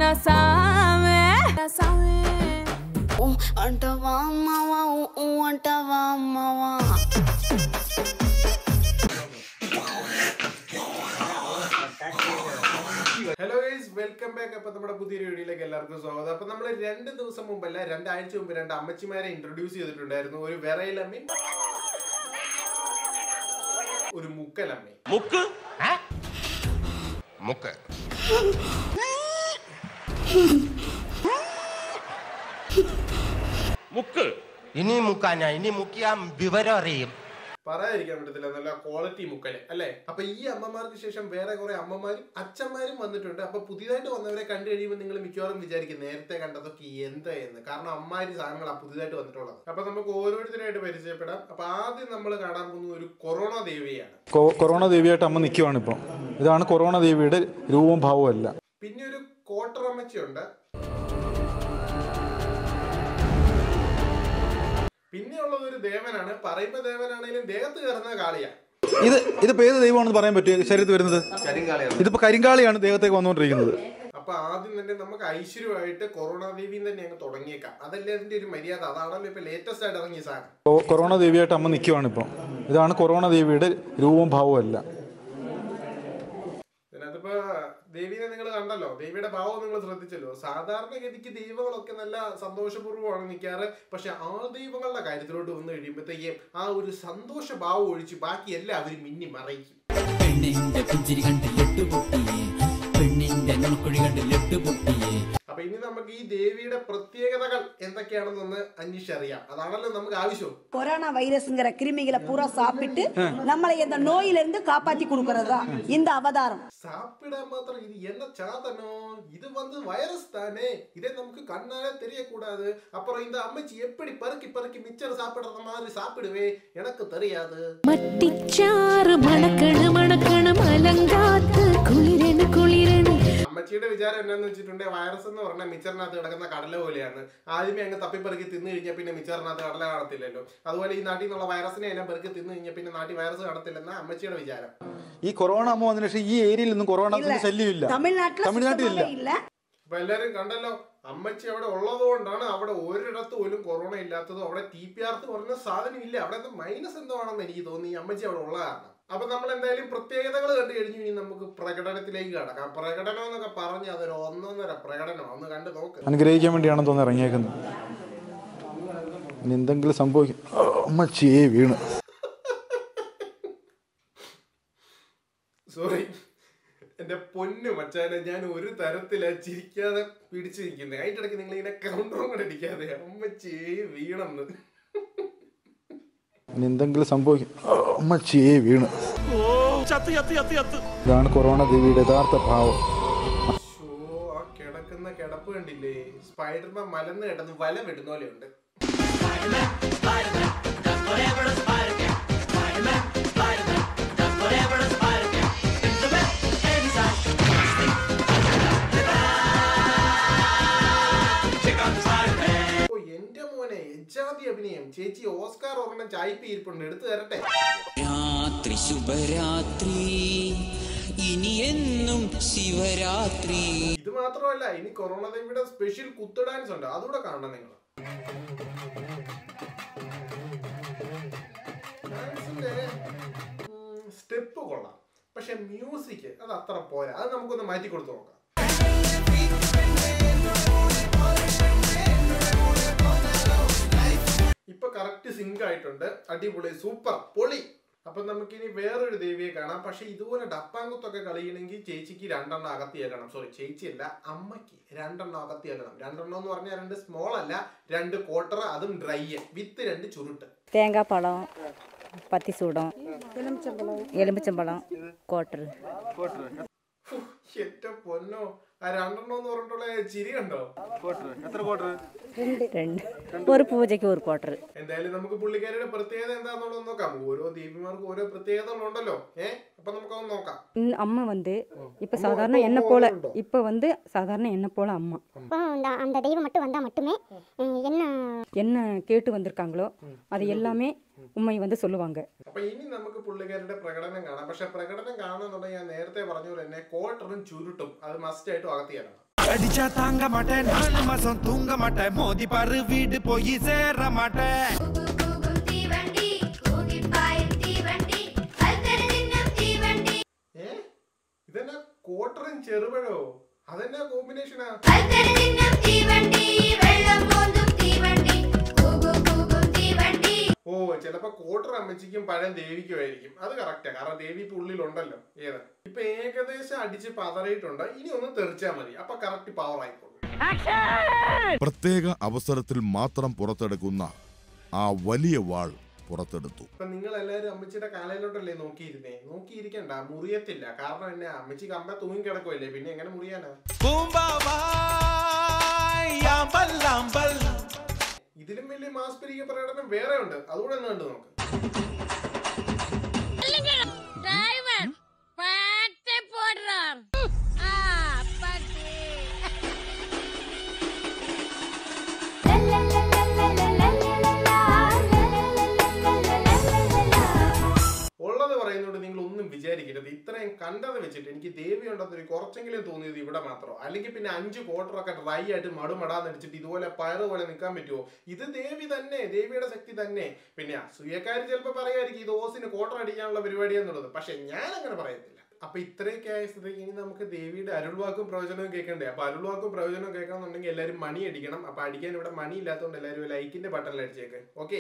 Saami Saami antava mama antava mama. Hello guys, welcome back. അപ്പോൾ നമ്മുടെ പുതിയ വീഡിയോയിലേക്ക് എല്ലാവർക്കും സ്വാഗതം. അപ്പോൾ നമ്മൾ 2 ദിവസം മുമ്പല്ല 2 ആഴ്ച മുമ്പ് 2 അമ്മച്ചിമാരെ ഇൻട്രൊഡ്യൂസ് ചെയ്തിട്ടുണ്ടായിരുന്നു. ഒരു വിറയിലമ്മയും ഒരു മുക്കലമ്മയും. മുക്ക് മുക്ക് മുക്ക് ഇനി മുക്കാനാ, ഇനി മുക്കിയാ വിവരം അറിയും. പറയാതിരിക്കാൻ പറ്റത്തില്ല, നല്ല ക്വാളിറ്റി മുക്കല് അല്ലേ. അപ്പൊ ഈ അമ്മമാർക്ക് ശേഷം വേറെ കുറെ അമ്മമാരും അച്ഛന്മാരും വന്നിട്ടുണ്ട്. അപ്പൊ പുതിയതായിട്ട് വന്നവരെ കണ്ടു കഴിയുമ്പോൾ നിങ്ങൾ മിക്കവാറും വിചാരിക്കും നേരത്തെ കണ്ടതൊക്കെ എന്താ എന്ന്. കാരണം അമ്മാരി സാധനങ്ങളാണ് പുതിയതായിട്ട് വന്നിട്ടുള്ളത്. അപ്പൊ നമുക്ക് ഓരോരുത്തരായിട്ട് പരിചയപ്പെടാം. അപ്പൊ ആദ്യം നമ്മൾ കാണാൻ പോകുന്ന ഒരു കൊറോണ ദേവിയാണ്. കൊറോണ ദേവിയായിട്ട് അമ്മ നിൽക്കുവാണ് ഇപ്പം. ഇതാണ് കൊറോണ ദേവിയുടെ രൂപവും ഭാവവും അല്ല. പിന്നെ ഒരു കോട്ടറമ്മച്ചിയുണ്ട്. പിന്നെയുള്ളത് ഒരു ദേവനാണ്. പറയുമ്പോ ദേവനാണെങ്കിലും ദേഹത്ത് കയറുന്ന കാളിയാണ്. ഇതിപ്പോ ഏത് ദൈവമാണെന്ന് പറയാൻ പറ്റുമോ? ശരീരത്തിൽ വരുന്നത് ഇതിപ്പോ കരിങ്കാളിയാണ് ദേഹത്തേക്ക് വന്നുകൊണ്ടിരിക്കുന്നത്. അപ്പൊ ആദ്യം തന്നെ നമുക്ക് ഐശ്വര്യമായിട്ട് കൊറോണ ദേവിയും തന്നെ അങ്ങ് തുടങ്ങിയേക്കാം. അതല്ലേ അതിന്റെ ഒരു മര്യാദ. അതാണല്ലോ ഇപ്പൊ ലേറ്റസ്റ്റ് ആയിട്ട് ഇറങ്ങിയ സാധനം. കൊറോണ ദേവിയായിട്ട് അമ്മ നിൽക്കുവാണ് ഇപ്പം. ഇതാണ് കൊറോണ ദേവിയുടെ രൂപവും ഭാവവും അല്ല. അതിപ്പോ ദേവീനെ നിങ്ങൾ കണ്ടല്ലോ, ദേവിയുടെ ഭാവം നിങ്ങൾ ശ്രദ്ധിച്ചല്ലോ. സാധാരണഗതിക്ക് ദൈവങ്ങളൊക്കെ നല്ല സന്തോഷപൂർവ്വമാണ് നിൽക്കാറ്. പക്ഷെ ആൾ ദൈവങ്ങളുടെ കാര്യത്തിലോട്ട് വന്നു കഴിയുമ്പോഴത്തേക്കും ആ ഒരു സന്തോഷ ഭാവം ഒഴിച്ച് ബാക്കി എല്ലാവരും മിന്നി മറയ്ക്കും. അപ്പൊ ഇനി നമുക്ക് ഈ ദേവിയുടെ പ്രത്യേകതകൾ എന്തൊക്കെയാണെന്നൊന്ന് അന്വേഷിച്ചറിയാം. അതാണല്ലോ നമുക്ക് ആവശ്യം. கொரோனா வைரஸ்ங்கிற கிருமிகளை பூரா சாப்பிட்டு நம்மளை இந்த நோயில இருந்து காப்பாத்தி கொடுக்கறதா இந்த அவதாரம். சாப்பிடாம മാത്രം இது என்ன சாதனோ, இது வந்து வைரஸ் தானே, இதை நமக்கு கண்ணாலே தெரியக்கூடாது. அப்புறம் இந்த அம்மச்சி எப்படி பருக்கி பருக்கி மிச்சர் சாப்பிடுற மாதிரி சாப்பிடுவே எனக்கு தெரியாது. മട്ടിച്ചാറ് മണക്കണ മണക്കണ മലങ്കാത്ത് കുളിരണ് കുളിരണ്. അമ്മച്ചിയുടെ വിചാരം എന്നാന്ന് വെച്ചിട്ടുണ്ടെങ്കിൽ വൈറസ് എന്ന് പറഞ്ഞാൽ മിച്ചറിനകത്ത് കിടക്കുന്ന കടല പോലെയാണ്. ആദ്യമേ അങ്ങ് തപ്പിപ്പെറുക്കി തിന്നു കഴിഞ്ഞാൽ പിന്നെ മിച്ചറിനകത്ത് കടല കാണത്തില്ലല്ലോ. അതുപോലെ ഈ നാട്ടിൽ നിന്നുള്ള വൈറസിനെ എല്ലാം പെറുക്കി തിന്നു കഴിഞ്ഞാൽ പിന്നെ നാട്ടിൽ വൈറസ് കാണത്തില്ലെന്ന അമ്മച്ചിയുടെ വിചാരം. ഈ കൊറോണ അമ്മ വന്നതിന് ശേഷം ഈ ഏരിയയിൽ ഒന്നും കൊറോണ ശല്യമില്ല. തമിഴ്നാട്ടിലില്ല. അപ്പൊ എല്ലാരും കണ്ടല്ലോ, അമ്മച്ചി അവിടെ ഉള്ളത് കൊണ്ടാണ് അവിടെ ഒരിടത്ത് പോലും കൊറോണ ഇല്ലാത്തതും. അവിടെ TPR പറഞ്ഞ സാധനം ഇല്ല. അവിടെ എന്താ മൈനസ് എന്തോ ആണെന്ന് എനിക്ക് തോന്നി ഈ അമ്മച്ചി അവിടെ ഉള്ള കാരണം. അപ്പൊ നമ്മൾ എന്തായാലും പ്രത്യേകതകൾ കണ്ടു കഴിഞ്ഞു. ഇനി നമുക്ക് പ്രകടനത്തിലേക്ക് കടക്കാം. പ്രകടനം എന്നൊക്കെ പറഞ്ഞ് അതൊരു ഒന്നൊന്നര പ്രകടനം. ഒന്ന് കണ്ടു നോക്ക്. അനുഗ്രഹിക്കാൻ വേണ്ടിയാണെന്ന് തോന്നുന്നു ഇറങ്ങിയേക്കുന്നത്. ഇനി എന്തെങ്കിലും സംഭവിക്കും. അമ്മച്ചിയെ വീണ്. സോറി എന്റെ പൊന്നു മച്ചാനെ, ഞാൻ ഒരു തരത്തില ചിരിക്കാതെ പിടിച്ചിരിക്കുന്നത്. അതിന്റെ ഇടയ്ക്ക് നിങ്ങൾ ഇങ്ങനെ കൗണ്ടറും കൂടെ അടിക്കാതെ അമ്മച്ചിയെ വീണെന്ന്. ഇനി എന്തെങ്കിലും സംഭവിക്കും. അമ്മച്ചിയെ വീണ്. ഇതാണ് കൊറോണ ദേവിയുടെ യഥാർത്ഥ ഭാവം. ആ കിടക്കുന്ന കിടപ്പ് കണ്ടില്ലേ, സ്പൈഡർമാൻ മലന്ന് കിടന്ന് വല വിടുന്ന പോലെ ഉണ്ട്. എന്റെ മോനെ എജാതി അഭിനയം. ചേച്ചി ഓസ്കാർ ഒരെണ്ണം ചായ്പി ഇരിപ്പുണ്ട്, എടുത്തു തരട്ടെ. രാത്രി ശുഭരാത്രി ഇനി എന്നും ശിവരാത്രി. ഇത് മാത്രമല്ല, ഇനി കൊറോണ ദേവിയുടെ സ്പെഷ്യൽ കുത്ത് ഡാൻസ് ഉണ്ട്, അതുകൂടെ കാണണം നിങ്ങൾ. ഡാൻസിന്റെ സ്റ്റെപ്പ് കൊള്ളാം, പക്ഷെ മ്യൂസിക് അത് അത്ര പോരാ. അത് നമുക്കൊന്ന് മാറ്റി കൊടുത്തു നോക്കാം. ഇപ്പൊ കറക്റ്റ് സിങ്ക് ആയിട്ടുണ്ട്. അടിപൊളി, സൂപ്പർ, പൊളി. അപ്പൊ നമുക്കിനി വേറൊരു ദേവിയെ കാണാം. പക്ഷെ ഇതുപോലെ ഡപ്പാങ്കുത്തൊക്കെ കളിയണമെങ്കിൽ ചേച്ചിക്ക് 2 എണ്ണം അകത്തിയേക്കണം. സോറി, ചേച്ചിയല്ല, അമ്മയ്ക്ക് 2 എണ്ണം അകത്തിയേക്കണം. 2 എണ്ണം എന്ന് പറഞ്ഞാൽ 2 സ്മോൾ അല്ല, 2 ക്വാർട്ടർ, അതും ഡ്രൈ വിത്ത് 2 ചുരുട്ട്. தேங்காய் பழம், பத்தி சூடம், எலுமிச்சம்பழம், கோட்டரு. എന്റെ പൊന്നോ, ആ 2 എണ്ണം എന്ന് പറഞ്ഞിട്ടുള്ള ചിരി കണ്ടോ? ഒരു പൂജയ്ക്ക് ഒരു ക്വാർട്ടർ. എന്തായാലും നമുക്ക് പുള്ളിക്കാരുടെ പ്രത്യേകത എന്താണെന്നുള്ളത് നോക്കാം. ഓരോ ദേവിമാർക്കും ഓരോ പ്രത്യേകതകളുണ്ടല്ലോ. അപ്പൊ നമുക്കൊന്ന് നോക്കാം. அம்மா வந்து இப்ப சாதாரண என்ன போல, இப்ப வந்து சாதாரண என்ன போல அம்மா. அந்த தெய்வம் மட்டும் வந்தா மட்டுமே என்ன கேட்டு வந்திருக்காங்களோ அது எல்லாமே ഉമ്മ வந்து சொல்லுவாங்க. അപ്പൊ ഇനി നമുക്ക് പുള്ളിക്കാരുടെ പ്രകടനം കാണാം. പക്ഷെ പ്രകടനം കാണുന്നുണ്ടെങ്കിൽ ഞാൻ നേരത്തെ പറഞ്ഞ പോലെ തന്നെ കോട്ടറും ചുരുട്ടും അത് മസ്റ്റ് ആയിട്ടും അകത്തിയാണ്. அடிச்சா தாங்க மாட்டேன் 4 மாசம் தூங்க மாட்டேன் மோதி பாரு வீடு போய் சேர மாட்டேன் ഇതെന്നാ കോട്ടറും ചെറുപഴോ അതെന്നാ കോമ്പിനേഷനാ ഓ ചിലപ്പോ കോട്ടർ അമ്മച്ചിക്കും പഴം ദേവിക്കും ആയിരിക്കും അത് കറക്റ്റാ കാരണം ദേവി ഇപ്പൊ ഉള്ളിലുണ്ടല്ലോ ഏതാ ഇപ്പൊ ഏകദേശം അടിച്ച് പതറിയിട്ടുണ്ട് ഇനി ഒന്ന് തെറിച്ചാ മതി അപ്പൊ കറക്റ്റ് പവർ ആയിക്കോളും പ്രത്യേക അവസരത്തിൽ മാത്രം പുറത്തെടുക്കുന്ന ആ വലിയ വാൾ പുറത്തെടുത്തു. ഇപ്പൊ നിങ്ങൾ എല്ലാരും അമ്മച്ചിയുടെ കാലയിലോട്ടല്ലേ നോക്കിയിരിക്കണ്ട മുറിയത്തില്ല കാരണം എന്നെ അമ്മച്ചി കമ്പ തൂങ്ങി കിടക്കുമല്ലേ പിന്നെ എങ്ങനെ മുറിയാനാ ഇതിലും വലിയ മാസ്പരിക പ്രകടനം വേറെ ഉണ്ട് അതുകൂടെ ഒന്ന് കണ്ടു നോക്ക് ഉള്ളത് പറയുന്നോണ്ട് നിങ്ങൾ ഒന്നും വിചാരിക്കരുത് ഇത്രയും കണ്ടത് വെച്ചിട്ട് എനിക്ക് ദേവി ഉണ്ടെന്നൊരു കുറച്ചെങ്കിലും തോന്നിയത് ഇവിടെ മാത്രം അല്ലെങ്കിൽ പിന്നെ 5 ക്വാർട്ടറൊക്കെ ഡ്രൈ ആയിട്ട് മടുമടാന്നടിച്ചിട്ട് ഇതുപോലെ പയറ് പോലെ നിൽക്കാൻ പറ്റുമോ ഇത് ദേവി തന്നെ ദേവിയുടെ ശക്തി തന്നെ പിന്നെ സൂയക്കാർ ചിലപ്പോൾ പറയായിരിക്കും ഇത് ഓസിന് ക്വാർട്ടർ അടിക്കാനുള്ള പരിപാടി എന്നുള്ളത് പക്ഷെ ഞാൻ അങ്ങനെ പറയത്തില്ല അപ്പൊ ഇത്രയൊക്കെ ആയ സ്ഥിതിക്ക് ഇനി നമുക്ക് ദേവിയുടെ അരുൾവാക്കും പ്രവചനവും കേൾക്കണ്ടേ അപ്പൊ അരുൾവാക്കും പ്രവചനവും കേൾക്കണമെന്നുണ്ടെങ്കിൽ എല്ലാവരും മണി അടിക്കണം അപ്പൊ അടിക്കാൻ ഇവിടെ മണി ഇല്ലാത്തതുകൊണ്ട് എല്ലാവരും ലൈക്കിന്റെ ബട്ടണിൽ അടിച്ചേക്ക് ഓക്കെ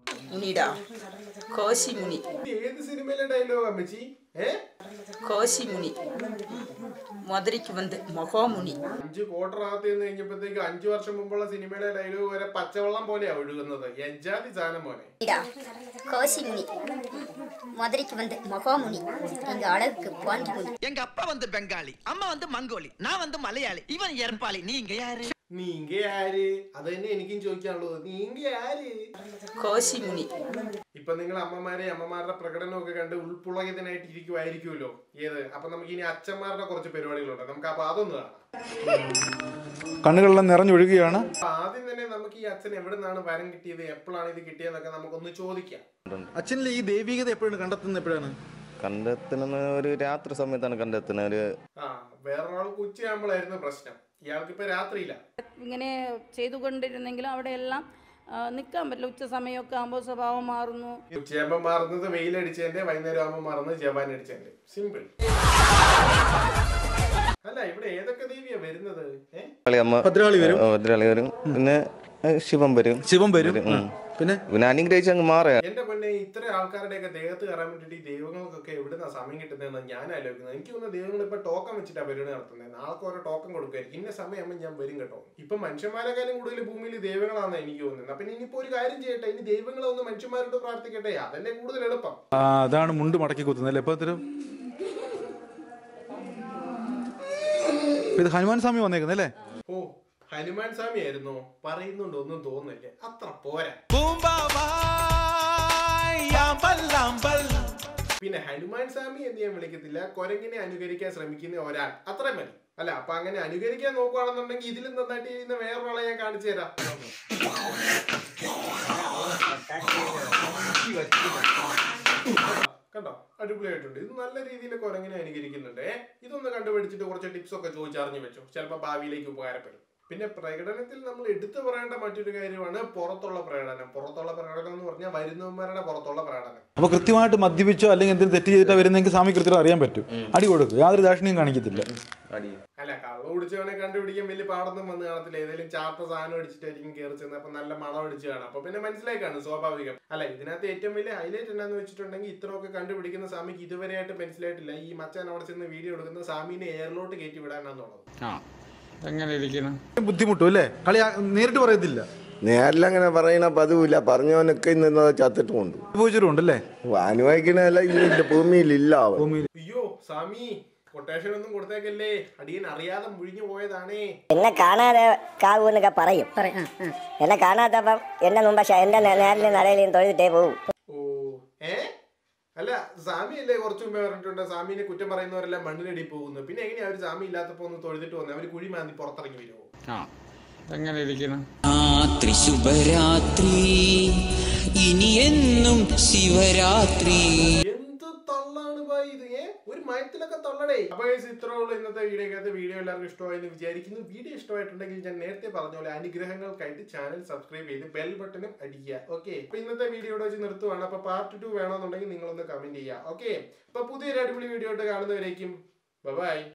ഏത് സിനിമയിലെ ഡയലോഗ് അമ്മച്ചി കോശി മുനി മധുരയ്ക്ക് വന്ന് മഹോമുനി 5 ക്വാർട്ടർ ആകത്ത് നിന്ന് കഴിഞ്ഞപ്പോഴത്തേക്ക് 5 വർഷം മുമ്പുള്ള സിനിമയിലെ ഡയലോഗ് വരെ പച്ചവെള്ളം പോലെയാ ഒഴുകുന്നത് എജാതി സാധനം പോലെ கோசி முனி மதுரைக்கு வந்து மகாமுனி எங்க அழகுக்கு பாண்டி முனி எங்க அப்பா வந்து பெங்காலி அம்மா வந்து மங்கோலி நான் வந்து மலையாளி இவன் எரப்பாளி நீங்க யாரு അത് തന്നെ എനിക്കും ചോദിക്കാനുള്ളത് നീങ്ക ആര് കോശി മുനി ഇപ്പൊ നിങ്ങൾ അമ്മമാരുടെ പ്രകടനമൊക്കെ കണ്ട് ഉൾപ്പുളകിതനായിട്ട് ഇരിക്കുമായിരിക്കുമല്ലോ ഏത് അപ്പൊ നമുക്ക് ഇനി അച്ഛന്മാരുടെ കുറച്ച് പരിപാടികളുണ്ട് നമുക്ക് അപ്പൊ അതൊന്ന് കാണാം കണ്ണുകളെല്ലാം നിറഞ്ഞൊഴുകുകയാണ് ആദ്യം തന്നെ നമുക്ക് ഈ അച്ഛൻ എവിടെ നിന്നാണ് വരം കിട്ടിയത് എപ്പോഴാണ് ഇത് കിട്ടിയതെന്നൊക്കെ നമുക്കൊന്ന് ചോദിക്കാം അച്ഛനിലെ ഈ ദൈവികത എപ്പോഴാണ് കണ്ടെത്തുന്നത് ഒരു രാത്രി സമയത്താണ് കണ്ടെത്തുന്നത് വേറൊരാൾ ഉച്ചയാകുമ്പോഴായിരുന്നു പ്രശ്നം ഇയാൾക്ക് ഇപ്പൊ രാത്രിയില്ല ഇങ്ങനെ ചെയ്തുകൊണ്ടിരുന്നെങ്കിലും അവിടെ എല്ലാം നിൽക്കാൻ പറ്റില്ല ഉച്ച സമയമൊക്കെ ആകുമ്പോൾ സ്വഭാവം മാറുന്നു ഉച്ചയാകുമ്പോൾ മാറുന്നത് വെയിലടിച്ചതിന്റെ വൈകുന്നേരം ആകുമ്പോൾ മാറുന്നത് ജവാൻ അടിച്ചതിന്റെ സിമ്പിൾ അല്ല ഇവിടെ ഏതൊക്കെ ദേവിയാ വരുന്നത് ഭദ്രകാളി വരും പിന്നെ ശിവൻ വരും പിന്നെ അനുഗ്രഹിച്ച് അങ്ങ് മാറുക എന്റെ പൊന്നെ ഇത്ര ആൾക്കാരുടെയൊക്കെ ദേഹത്ത് കയറാൻ വേണ്ടിട്ട് ഈ ദൈവങ്ങൾക്കൊക്കെ എവിടുന്ന സമയം കിട്ടുന്നതെന്ന് ഞാൻ ആലോചിക്കുന്നത് എനിക്ക് തോന്നുന്ന ദൈവങ്ങൾ ഇപ്പൊ ടോക്കൺ വെച്ചിട്ടാ പരിപാടി നടത്തുന്നത് നാളെ ഓരോ ടോക്കൺ കൊടുക്കുമായിരിക്കും ഇന്ന സമയമാകുമ്പോൾ ഞാൻ വരും കേട്ടോ ഇപ്പൊ മനുഷ്യന്മാരെക്കാളും കൂടുതൽ ഭൂമിയിൽ ദൈവങ്ങളാണെന്ന് എനിക്ക് തോന്നുന്നത് അപ്പൊ ഇനിയിപ്പോ ഒരു കാര്യം ചെയ്യട്ടെ ഇനി ദൈവങ്ങളെ ഒന്ന് മനുഷ്യന്മാരോട് പ്രാർത്ഥിക്കട്ടെ അതല്ലേ കൂടുതൽ എളുപ്പം അതാണ് മുണ്ട് മടക്കി കുത്തുന്നത് എപ്പോ ഇത് ഹനുമാൻ സ്വാമി വന്നേക്കുന്നല്ലേ ഓ ഹനുമാൻ സ്വാമി ആയിരുന്നോ പറയുന്നുണ്ട് ഒന്നും തോന്നുന്നില്ല അത്ര പോരാ പിന്നെ ഹനുമാൻ സ്വാമി എന്ന് ഞാൻ വിളിക്കത്തില്ല കൊരങ്ങിനെ അനുകരിക്കാൻ ശ്രമിക്കുന്ന ഒരാൾ അത്രയും മതി അല്ല അപ്പൊ അങ്ങനെ അനുകരിക്കാൻ നോക്കുകയാണെന്നുണ്ടെങ്കിൽ ഇതിലും നന്നായിട്ട് ചെയ്യുന്ന വേറൊരാളെ ഞാൻ കാണിച്ചു തരാം കണ്ടോ അടിപൊളിയായിട്ടുണ്ട് ഇത് നല്ല രീതിയിൽ കൊരങ്ങിനെ അനുകരിക്കുന്നുണ്ട് ഇതൊന്ന് കണ്ടുപിടിച്ചിട്ട് കുറച്ച് ടിപ്സ് ഒക്കെ ചോദിച്ചറിഞ്ഞു വെച്ചോ ചിലപ്പോൾ ഭാവിയിലേക്ക് ഉപകാരപ്പെടും പിന്നെ പ്രകടനത്തിൽ നമ്മൾ എടുത്തു പറയേണ്ട മറ്റൊരു കാര്യമാണ് പുറത്തുള്ള പ്രകടനം എന്ന് പറഞ്ഞാൽ വരുന്നവന്മാരുടെ പുറത്തുള്ള പ്രകടനം അപ്പൊ കൃത്യമായിട്ട് മദ്യപിച്ചോ അല്ലെങ്കിൽ എന്തെങ്കിലും തെറ്റ് ചെയ്തിട്ടാ വരുന്നെങ്കിൽ സ്വാമി കൃത്യം അറിയാൻ പറ്റും അടി കൊടുക്കും യാതൊരു ദാക്ഷിണ്യം കാണിക്കത്തില്ല അല്ല കള്ളു കുടിച്ചവനെ കണ്ടുപിടിക്കാൻ വലിയ പാടൊന്നും വന്ന് കാണത്തില്ല ഏതെങ്കിലും ചാർത്ത സാധനം അടിച്ചിട്ടായിരിക്കും കയറി ചെന്ന് അപ്പൊ നല്ല മണം അടിച്ച് കാണാം അപ്പൊ പിന്നെ മനസ്സിലായി കാണും സ്വാഭാവികം അല്ല ഇതിനകത്ത് ഏറ്റവും വലിയ ഹൈലൈറ്റ് എന്താന്ന് വെച്ചിട്ടുണ്ടെങ്കിൽ ഇത്രയൊക്കെ കണ്ടുപിടിക്കുന്ന സ്വാമിക്ക് ഇതുവരെയായിട്ട് മനസ്സിലായിട്ടില്ല ഈ മച്ചാൻ അവിടെ ചെന്ന് വീഡിയോ എടുക്കുന്ന സ്വാമിനെ എയറിലോട്ട് കയറ്റി വിടാനാന്നുള്ളത് ബുദ്ധിമുട്ടും അല്ലേ കളി നേരിട്ട് പറയത്തില്ല നേരിൽ അങ്ങനെ പറയണ പതിവില്ല പറഞ്ഞവനൊക്കെ ഇന്ന് ചത്തിട്ടുമുണ്ട് അനുഭവിച്ചിട്ടുണ്ടല്ലേ അനുഭവിക്കണല്ല ഇതിന്റെ ഭൂമിയിലില്ല അയ്യോ സ്വാമി കൊട്ടേഷൻ ഒന്നും കൊടുത്തേക്കല്ലേ അടിയൻ അറിയാതെ മുഴിഞ്ഞു പോയതാണേ എന്നെ കാണാതെ കാവൂന്നൊക്കെ പറയും എന്നെ കാണാത്തപ്പം എന്നെ മുമ്പ് എന്റെ നേരിലും നടയിലും തൊഴുതിട്ടേ പോകും അല്ല സ്വാമി അല്ലേ കുറച്ചു മുമ്പേ പറഞ്ഞിട്ടുണ്ട് സ്വാമിനെ കുറ്റം പറയുന്നവരെല്ലാം മണ്ണിനടി പോകുന്നു പിന്നെ എങ്ങനെയാ അവര് സ്വാമി ഇല്ലാത്തപ്പോ ഒന്ന് തൊഴുതിട്ട് വന്നത് അവര് കുഴി മാന്തി പുറത്തിറങ്ങി വരുമോ രാത്രി ശുഭരാത്രി ഇനി എന്നും ശിവരാത്രി എന്ത് തള്ളാണ് ഭായി ഇത് ഒരു മയത്തിലൊക്കെ തൊള്ളടേ. അപ്പൊ ഇത്രേ ഉള്ളൂ ഇന്നത്തെ വീഡിയോക്കകത്ത്. വീഡിയോ എല്ലാവർക്കും ഇഷ്ടമായെന്ന് വിചാരിക്കുന്നു. വീഡിയോ ഇഷ്ടമായിട്ടുണ്ടെങ്കിൽ ഞാൻ നേരത്തെ പറഞ്ഞ പോലെ അനുഗ്രഹങ്ങൾക്കായിട്ട് ചാനൽ സബ്സ്ക്രൈബ് ചെയ്ത് ബെൽ ബട്ടണും അടിക്കുക. ഓക്കെ, അപ്പൊ ഇന്നത്തെ വീഡിയോ ഇവിടെ വെച്ച് നിർത്തുവാണ്. അപ്പൊ പാർട്ട് 2 വേണമെന്നുണ്ടെങ്കിൽ നിങ്ങളൊന്ന് കമന്റ് ചെയ്യുക. ഓക്കെ, അപ്പൊ പുതിയൊരു അടിപൊളി വീഡിയോ ആയിട്ട് കാണുന്നവരേക്കും ബൈ.